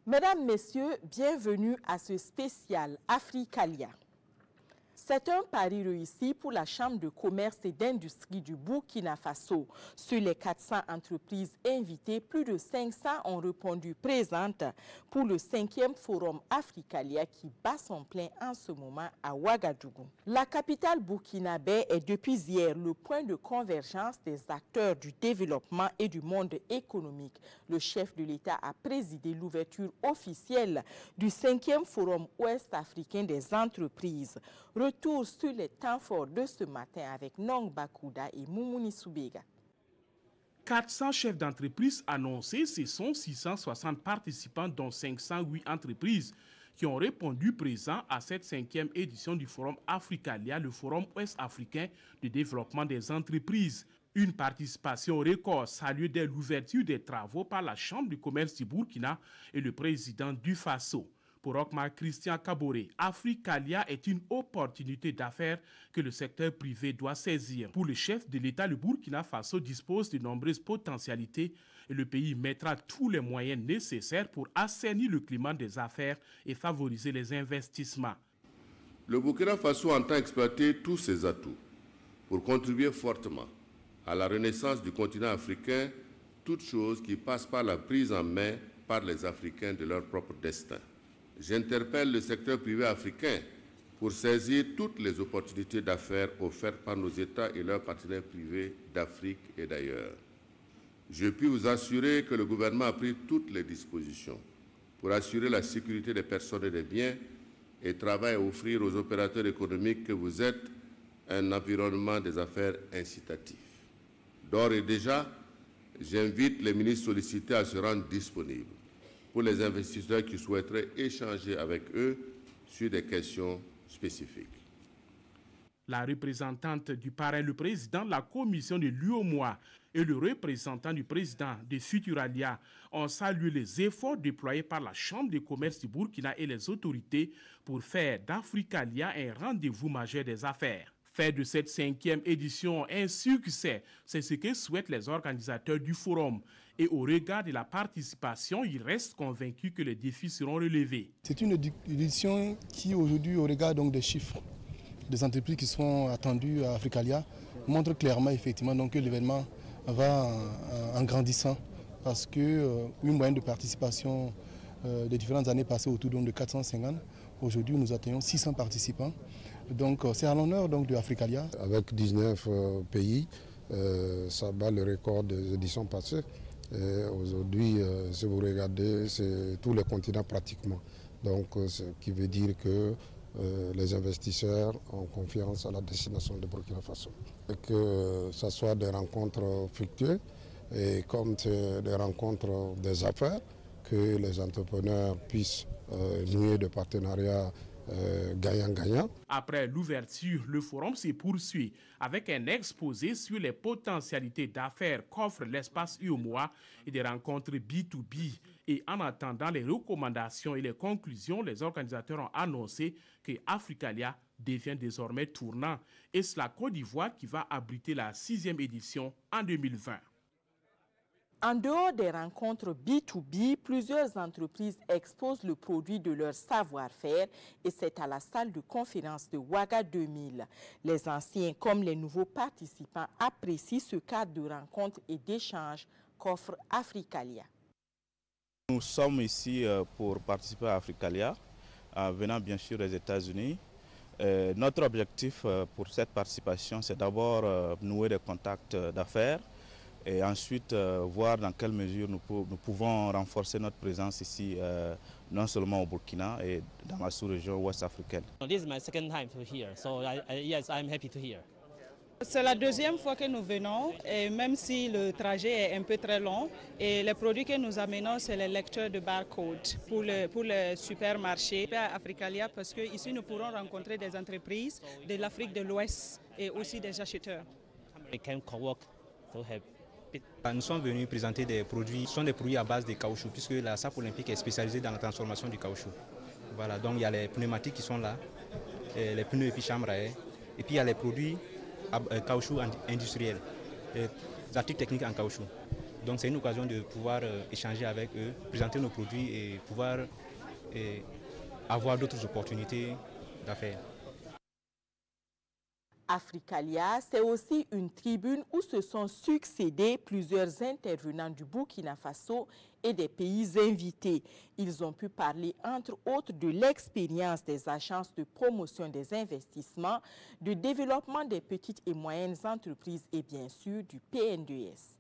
Mesdames, Messieurs, bienvenue à ce spécial Africalia. C'est un pari réussi pour la Chambre de commerce et d'industrie du Burkina Faso. Sur les 400 entreprises invitées, plus de 500 ont répondu présentes pour le 5e Forum Africalia qui bat son plein en ce moment à Ouagadougou. La capitale burkinabé est depuis hier le point de convergence des acteurs du développement et du monde économique. Le chef de l'État a présidé l'ouverture officielle du 5e Forum ouest-africain des entreprises. Retour sur les temps forts de ce matin avec Nong Bakouda et Moumouni Soubega. 400 chefs d'entreprise annoncés, ce sont 660 participants dont 508 entreprises qui ont répondu présents à cette 5e édition du Forum Africalia, le Forum ouest-africain de développement des entreprises. Une participation record saluée dès l'ouverture des travaux par la Chambre de commerce du Burkina et le président du Faso. Pour Okmar Christian Kaboré, Africalia est une opportunité d'affaires que le secteur privé doit saisir. Pour le chef de l'État, le Burkina Faso dispose de nombreuses potentialités et le pays mettra tous les moyens nécessaires pour assainir le climat des affaires et favoriser les investissements. Le Burkina Faso entend exploiter tous ses atouts pour contribuer fortement à la renaissance du continent africain, toute chose qui passe par la prise en main par les Africains de leur propre destin. J'interpelle le secteur privé africain pour saisir toutes les opportunités d'affaires offertes par nos États et leurs partenaires privés d'Afrique et d'ailleurs. Je puis vous assurer que le gouvernement a pris toutes les dispositions pour assurer la sécurité des personnes et des biens et travaille à offrir aux opérateurs économiques que vous êtes un environnement des affaires incitatif. D'ores et déjà, j'invite les ministres sollicités à se rendre disponibles pour les investisseurs qui souhaiteraient échanger avec eux sur des questions spécifiques. La représentante du parrain, le président de la commission de l'UOMOA et le représentant du président de Futuralia ont salué les efforts déployés par la Chambre de commerce du Burkina et les autorités pour faire d'Africalia un rendez-vous majeur des affaires. Faire de cette 5e édition un succès, c'est ce que souhaitent les organisateurs du forum. Et au regard de la participation, ils restent convaincus que les défis seront relevés. C'est une édition qui, aujourd'hui, au regard donc, des chiffres des entreprises qui sont attendues à Africalia, montre clairement effectivement donc, que l'événement va en grandissant. Parce qu'une moyenne de participation des différentes années passées autour de 450, aujourd'hui nous atteignons 600 participants. Donc c'est à l'honneur de Africalia. Avec 19 pays, ça bat le record des éditions passées. Aujourd'hui, si vous regardez, c'est tous les continents pratiquement. Donc, ce qui veut dire que les investisseurs ont confiance à la destination de Burkina Faso. Et que ce soit des rencontres fructueuses et comme des rencontres des affaires, que les entrepreneurs puissent nouer des partenariats gagnant-gagnant. Après l'ouverture, le forum se poursuit avec un exposé sur les potentialités d'affaires qu'offre l'espace UOMOA et des rencontres B2B. Et en attendant les recommandations et les conclusions, les organisateurs ont annoncé que Africalia devient désormais tournant. Et c'est la Côte d'Ivoire qui va abriter la 6e édition en 2020. En dehors des rencontres B2B, plusieurs entreprises exposent le produit de leur savoir-faire et c'est à la salle de conférence de Ouaga 2000. Les anciens comme les nouveaux participants apprécient ce cadre de rencontres et d'échanges qu'offre Africalia. Nous sommes ici pour participer à Africalia, venant bien sûr des États-Unis. Notre objectif pour cette participation, c'est d'abord nouer des contacts d'affaires, et ensuite voir dans quelle mesure nous pouvons renforcer notre présence ici, non seulement au Burkina et dans la sous-région ouest africaine. This is my second time to here, so yes, I'm happy to here. C'est la deuxième fois que nous venons, et même si le trajet est un peu très long, et les produits que nous amenons, c'est les lecteurs de barcode pour le supermarché à Africalia, parce qu'ici nous pourrons rencontrer des entreprises de l'Afrique de l'Ouest et aussi des acheteurs. Nous sommes venus présenter des produits, ce sont des produits à base de caoutchouc, puisque la SAP olympique est spécialisée dans la transformation du caoutchouc. Voilà, donc il y a les pneumatiques qui sont là, les pneus et puis chambre à air, et puis il y a les produits caoutchouc industriels, les articles techniques en caoutchouc. Donc c'est une occasion de pouvoir échanger avec eux, présenter nos produits et pouvoir avoir d'autres opportunités d'affaires. Africalia, c'est aussi une tribune où se sont succédés plusieurs intervenants du Burkina Faso et des pays invités. Ils ont pu parler, entre autres, de l'expérience des agences de promotion des investissements, de développement des petites et moyennes entreprises et bien sûr du PNDS.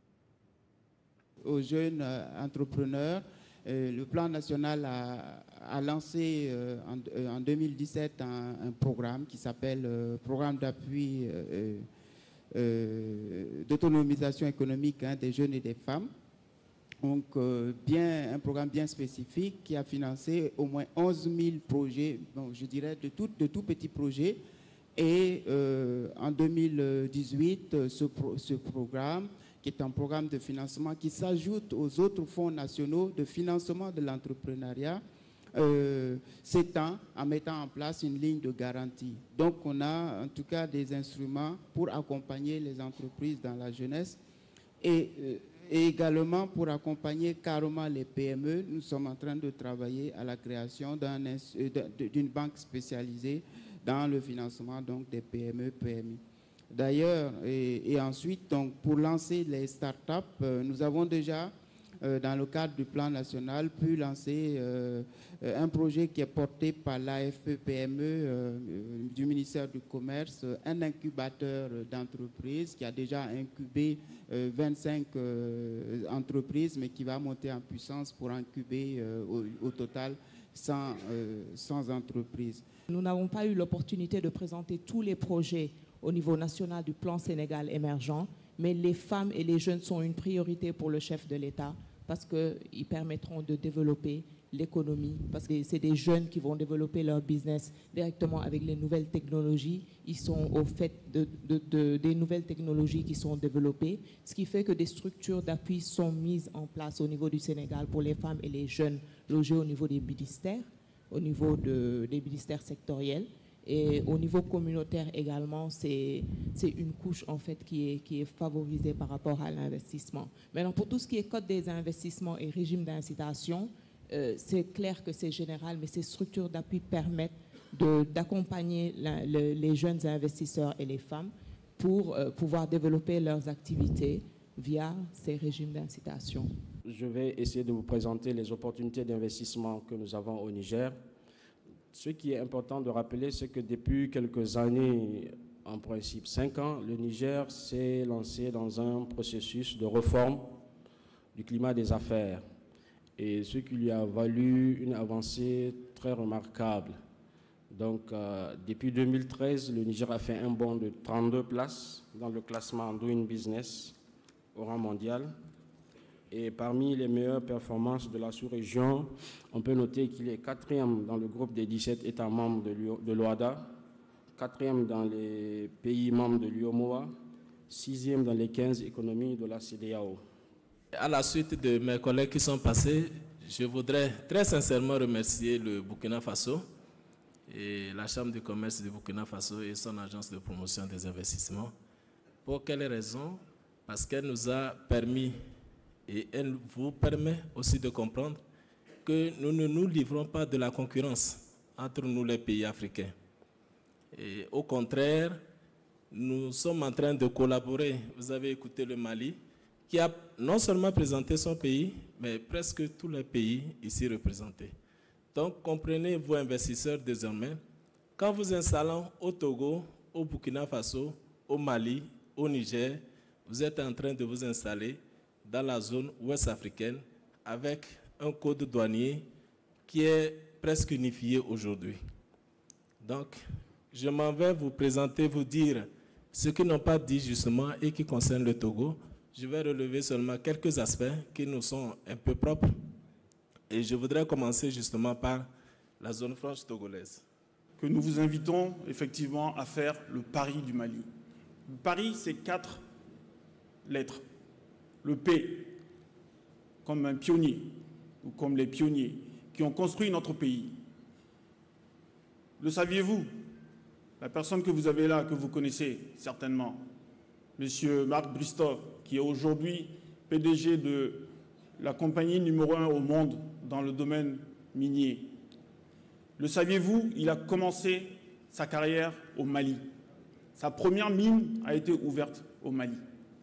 Aux jeunes entrepreneurs, le plan national a lancé en 2017 un programme qui s'appelle Programme d'appui d'autonomisation économique des jeunes et des femmes. Donc, un programme bien spécifique qui a financé au moins 11 000 projets, bon, je dirais de tout petits projets. Et en 2018, ce programme, qui est un programme de financement qui s'ajoute aux autres fonds nationaux de financement de l'entrepreneuriat, s'étend en mettant en place une ligne de garantie. Donc, on a en tout cas des instruments pour accompagner les entreprises dans la jeunesse et également pour accompagner carrément les PME. Nous sommes en train de travailler à la création d'une banque spécialisée dans le financement donc, des PME, PMI. D'ailleurs, et ensuite, donc, pour lancer les startups, nous avons déjà, dans le cadre du plan national, pu lancer un projet qui est porté par l'AFP-PME du ministère du Commerce, un incubateur d'entreprises qui a déjà incubé 25 entreprises, mais qui va monter en puissance pour incuber au total 100 entreprises. Nous n'avons pas eu l'opportunité de présenter tous les projets au niveau national du plan Sénégal émergent, mais les femmes et les jeunes sont une priorité pour le chef de l'État parce qu'ils permettront de développer l'économie, parce que c'est des jeunes qui vont développer leur business directement avec les nouvelles technologies. Ils sont au fait des nouvelles technologies qui sont développées, ce qui fait que des structures d'appui sont mises en place au niveau du Sénégal pour les femmes et les jeunes logés au niveau des ministères, au niveau des ministères sectoriels. Et au niveau communautaire également, c'est une couche en fait qui est favorisée par rapport à l'investissement. Maintenant, pour tout ce qui est code des investissements et régime d'incitation, c'est clair que c'est général, mais ces structures d'appui permettent d'accompagner les jeunes investisseurs et les femmes pour pouvoir développer leurs activités via ces régimes d'incitation. Je vais essayer de vous présenter les opportunités d'investissement que nous avons au Niger. Ce qui est important de rappeler, c'est que depuis quelques années, en principe 5 ans, le Niger s'est lancé dans un processus de réforme du climat des affaires, et ce qui lui a valu une avancée très remarquable. Donc, depuis 2013, le Niger a fait un bond de 32 places dans le classement Doing Business au rang mondial. Et parmi les meilleures performances de la sous-région, on peut noter qu'il est 4e dans le groupe des 17 États membres de l'OADA, 4e dans les pays membres de l'UOMOA, 6e dans les 15 économies de la CEDEAO. À la suite de mes collègues qui sont passés, je voudrais très sincèrement remercier le Burkina Faso et la Chambre de commerce du Burkina Faso et son agence de promotion des investissements. Pour quelles raisons? Parce qu'elle nous a permis et elle vous permet aussi de comprendre que nous ne nous livrons pas de la concurrence entre nous les pays africains. Et au contraire, nous sommes en train de collaborer. Vous avez écouté le Mali, qui a non seulement présenté son pays, mais presque tous les pays ici représentés. Donc comprenez, vous investisseurs désormais, quand vous installez au Togo, au Burkina Faso, au Mali, au Niger, vous êtes en train de vous installer dans la zone ouest africaine avec un code douanier qui est presque unifié aujourd'hui. Donc, je m'en vais vous présenter, vous dire ce qu'ils n'ont pas dit justement et qui concerne le Togo. Je vais relever seulement quelques aspects qui nous sont un peu propres. Et je voudrais commencer justement par la zone franche togolaise. Que nous vous invitons effectivement à faire le pari du Mali. Le pari, c'est 4 lettres. Le P, comme un pionnier, ou comme les pionniers qui ont construit notre pays. Le saviez-vous? La personne que vous avez là, que vous connaissez certainement, M. Marc Bristow, qui est aujourd'hui PDG de la compagnie numéro 1 au monde dans le domaine minier. Le saviez-vous, il a commencé sa carrière au Mali. Sa première mine a été ouverte au Mali.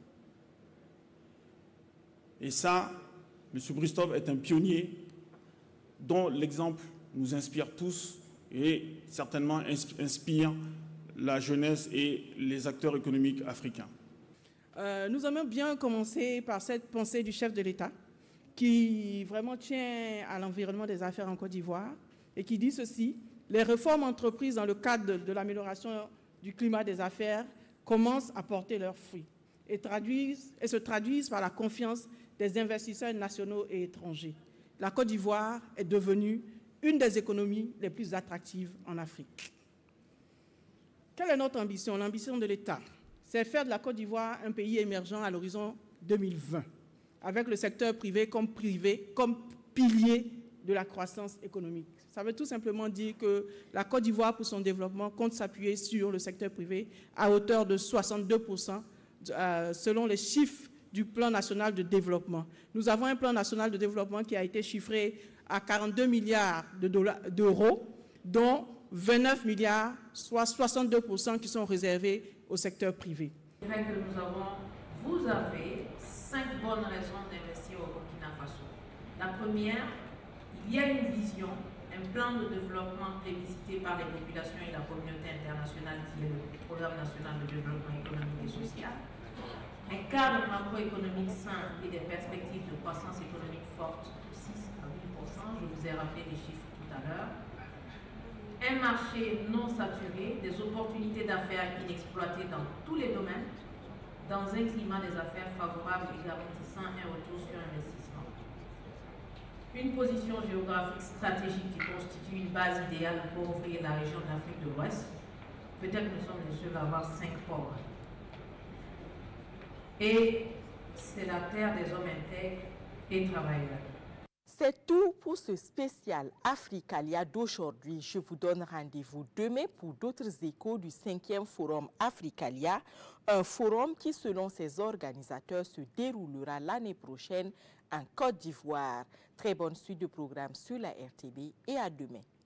Et ça, M. Bristow est un pionnier dont l'exemple nous inspire tous et certainement inspire la jeunesse et les acteurs économiques africains. Nous aimons bien commencer par cette pensée du chef de l'État qui vraiment tient à l'environnement des affaires en Côte d'Ivoire et qui dit ceci: les réformes entreprises dans le cadre de l'amélioration du climat des affaires commencent à porter leurs fruits et se traduisent par la confiance des investisseurs nationaux et étrangers. La Côte d'Ivoire est devenue une des économies les plus attractives en Afrique. Quelle est notre ambition? L'ambition de l'État, c'est faire de la Côte d'Ivoire un pays émergent à l'horizon 2020, avec le secteur privé comme pilier de la croissance économique. Ça veut tout simplement dire que la Côte d'Ivoire, pour son développement, compte s'appuyer sur le secteur privé à hauteur de 62%, selon les chiffres du plan national de développement. Nous avons un plan national de développement qui a été chiffré à 42 milliards d'euros, dont 29 milliards, soit 62% qui sont réservés au secteur privé. Je dirais que vous avez 5 bonnes raisons d'investir au Burkina Faso. La première, il y a une vision, un plan de développement plébiscité par les populations et la communauté internationale qui est le Programme national de développement économique et social, un cadre macroéconomique sain et des perspectives de croissance économique forte de 6 à 8%, je vous ai rappelé les chiffres tout à l'heure, un marché non saturé, des opportunités d'affaires inexploitées dans tous les domaines, dans un climat des affaires favorable et garantissant un retour sur investissement. Une position géographique stratégique qui constitue une base idéale pour ouvrir la région de l'Afrique de l'Ouest. Peut-être nous sommes les seuls à avoir 5 ports. Et c'est la terre des hommes intègres et travailleurs. C'est tout pour ce spécial Africalia d'aujourd'hui. Je vous donne rendez-vous demain pour d'autres échos du 5e Forum Africalia, un forum qui, selon ses organisateurs, se déroulera l'année prochaine en Côte d'Ivoire. Très bonne suite de programme sur la RTB et à demain.